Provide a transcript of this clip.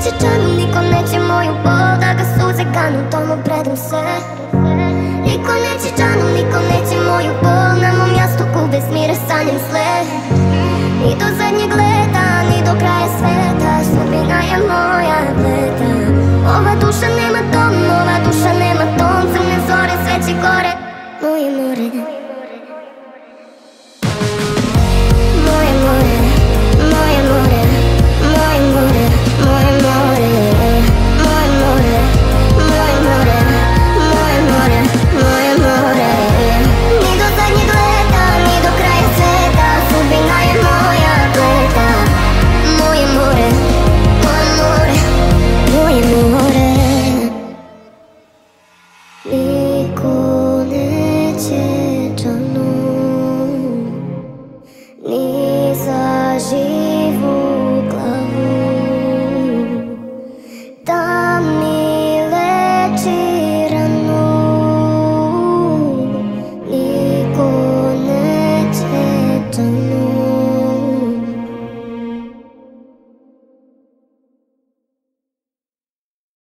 neće čanu, niko neće moju bol, da ga suze ganu, tomu predam se. Niko neće čanu, niko neće moju bol, na mom jastuku bez mira sanjam sve. I do zadnjeg leta